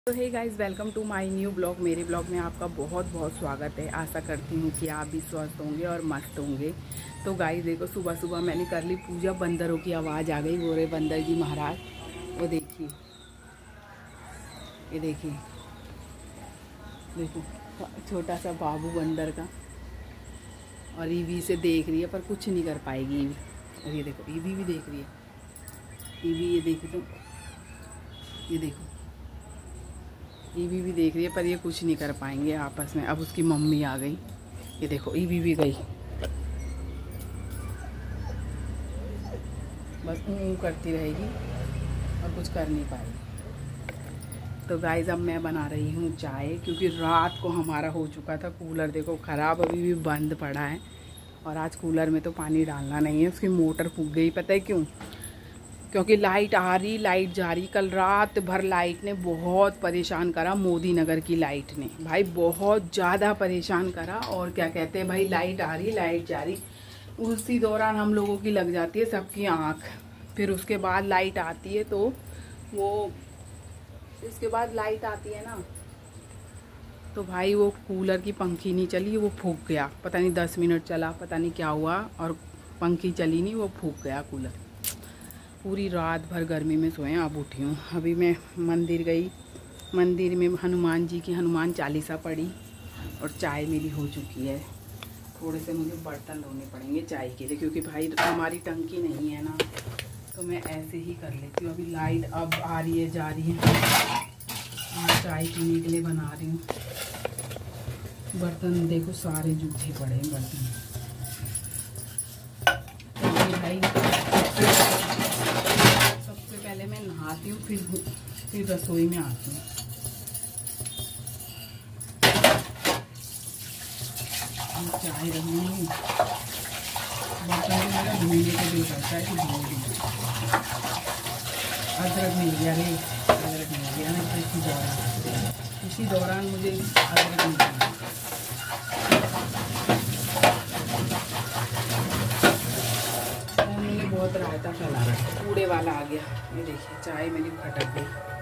तो hey guys, welcome to my new blog. मेरे blog में आपका बहुत बहुत स्वागत है। आशा करती हूँ कि आप भी स्वस्थ होंगे और मस्त होंगे। तो गाइस देखो, सुबह सुबह मैंने कर ली पूजा। बंदरों की आवाज़ आ गई। वो रहे बंदर जी महाराज। वो देखिए, ये देखिए, देखो छोटा सा बाबू बंदर का। और ईवी से देख रही है पर कुछ नहीं कर पाएगी ईवी। और ये देखो, ईवी भी देख रही है। ईवी ये देखो, तो ये देखो, ईवी भी देख रही है पर ये कुछ नहीं कर पाएंगे आपस में। अब उसकी मम्मी आ गई। ये देखो, ईवी भी गई। बस ऊँ करती रहेगी और कुछ कर नहीं पाएगी। तो गाइस, अब मैं बना रही हूँ चाय, क्योंकि रात को हमारा हो चुका था कूलर, देखो ख़राब, अभी भी बंद पड़ा है। और आज कूलर में तो पानी डालना नहीं है, उसकी मोटर फूक गई। पता है क्यों? क्योंकि लाइट आ रही लाइट जा रही। कल रात भर लाइट ने बहुत परेशान करा। मोदी नगर की लाइट ने भाई बहुत ज़्यादा परेशान करा। और क्या कहते हैं भाई, लाइट आ रही लाइट जा रही, उसी दौरान हम लोगों की लग जाती है सबकी आँख। फिर उसके बाद लाइट आती है तो वो, इसके बाद लाइट आती है ना, तो भाई वो कूलर की पंखी नहीं चली, वो फूक गया। पता नहीं 10 मिनट चला, पता नहीं क्या हुआ, और पंखी चली नहीं, वो फूक गया कूलर। पूरी रात भर गर्मी में सोए। अब उठी हूँ। अभी मैं मंदिर गई। मंदिर में हनुमान जी की हनुमान चालीसा पढ़ी और चाय मेरी हो चुकी है। थोड़े से मुझे बर्तन धोने पड़ेंगे चाय के लिए, क्योंकि भाई हमारी टंकी नहीं है ना, तो मैं ऐसे ही कर लेती हूँ। अभी लाइट अब आ रही है जा रही है। मैं चाय पीने के लिए बना रही हूँ। बर्तन देखो सारे जूठे पड़े हैं बर्तन। तो भाई पहले मैं नहाती हूँ, फिर रसोई में आती हूँ। चाय रखूँगी। बर्तन भी मेरा धोने को दिल करता है कि धो दूँ। अदरक मिल गया रे, अदरक मिल गया ना। इसी दौरान मुझे अदरक मिल गया। बहुत रायता फैला रहा है। कूड़े वाला आ गया। ये देखिए, चाय मेरी खटक गई।